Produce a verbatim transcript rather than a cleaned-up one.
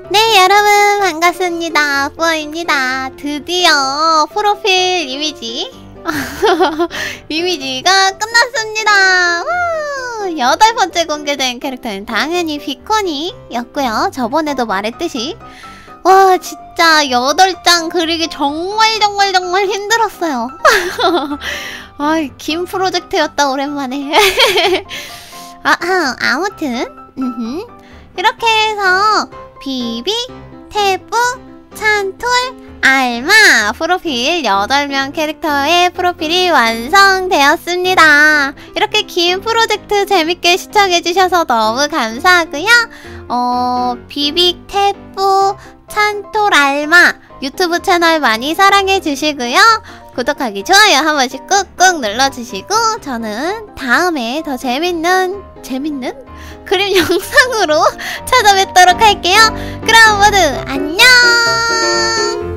네, 여러분 반갑습니다. 뿌어입니다. 드디어 프로필 이미지 이미지가 끝났습니다. 우! 여덟 번째 공개된 캐릭터는 당연히 비코니였고요. 저번에도 말했듯이 와 진짜 여덟 장 그리기 정말 정말 정말 힘들었어요. 아이 긴 프로젝트였다 오랜만에. 아하, 아무튼 음흠. 이렇게 해서 비비, 태부, 찬톨, 알마 프로필 여덟 명 캐릭터의 프로필이 완성되었습니다. 이렇게 긴 프로젝트 재밌게 시청해주셔서 너무 감사하고요. 어, 비비, 태부, 찬톨, 알마 유튜브 채널 많이 사랑해주시고요. 구독하기, 좋아요 한 번씩 꾹꾹 눌러주시고 저는 다음에 더 재밌는 재밌는? 그림 영상으로 찾아뵙도록 할게요. 그럼 모두 안녕!